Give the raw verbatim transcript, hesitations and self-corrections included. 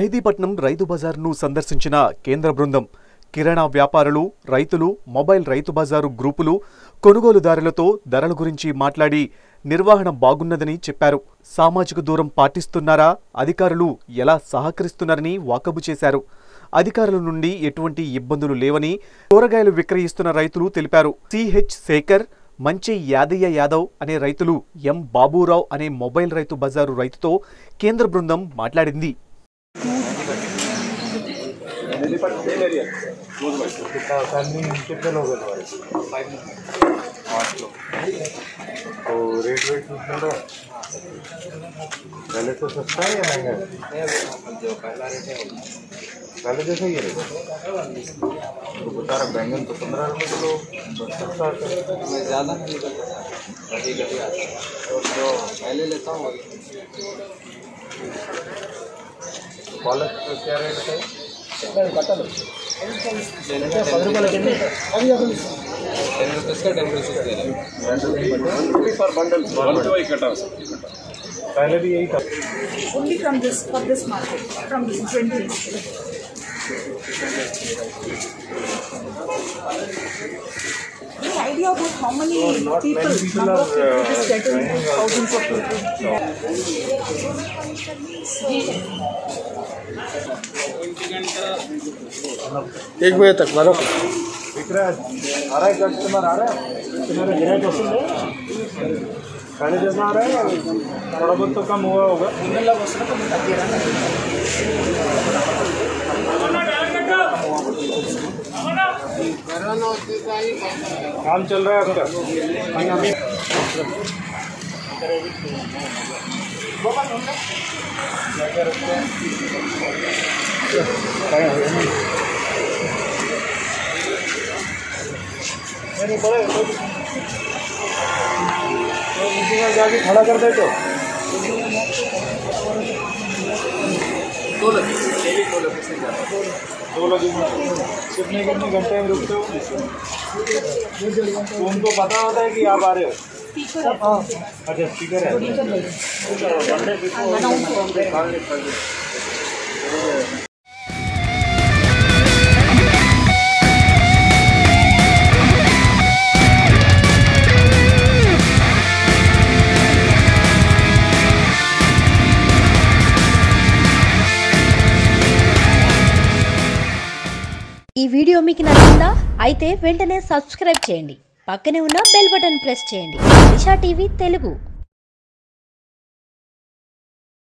మెహదీపట్నం రైతు బజార్ను సందర్శించిన కేంద్ర బృందం కిరాణా వ్యాపారులు, రైతులు, మొబైల్ రైతు బజారు గ్రూపులు, కొనుగోలుదారులతో ధరల గురించి మాట్లాడి నిర్వహణ బాగున్నదని చెప్పారు. సామాజిక దూరం పాటిస్తున్నారా, అధికారులు ఎలా సహకరిస్తున్నారని వాకబు చేశారు. అధికారుల నుండి ఎటువంటి ఇబ్బందులు లేవని కూరగాయలు విక్రయిస్తున్న రైతులు తెలిపారు. సిహెచ్ శేఖర్, మంచి యాదయ్య యాదవ్ అనే రైతులు, ఎం బాబురావు అనే మొబైల్ రైతు బజారు రైతుతో కేంద్ర బృందం మాట్లాడింది. रेट वेट पहले तो सस्ता है या महंगा है? जो पहला रेट है पहले जैसा ही रेट तो बता रहा बैंगन तो पंद्रह रुपये किलो सस्ता है, ज़्यादा नहीं निकलता कभी कभी आता है और जो पहले लेता हूँ पालक तो क्या रेट है? बटन अभी अपन टेन रुपीज़ का टेन रुपीज़ दे रहे हैं पर बंडल इकट्ठा पहले भी यही था. Only from this for this market from twenty. Any idea about how many no, people, many people number are, of people uh, is getting thousands of people. एक बजे तक मारो दिख रहा है. आ रहा है कस्टमर आ रहा है तुम्हारे गिराक वसूल है पहले जैसा आ रहा है या थोड़ा बहुत तो कम हुआ होगा. काम चल रहा है आपका क्या क्या रखते हैं नहीं पड़े तो जाके खड़ा कर दे तो दो लगे कितने कितने घंटे में रुकते हो? उनको पता होता है कि आप आ रहे हो? अच्छा स्पीकर है. ఈ వీడియో మీకు నచ్చిందా? అయితే వెంటనే సబ్స్క్రైబ్ చేయండి, పక్కనే ఉన్న బెల్ బటన్ ప్రెస్ చేయండి. దిశా టీవీ తెలుగు.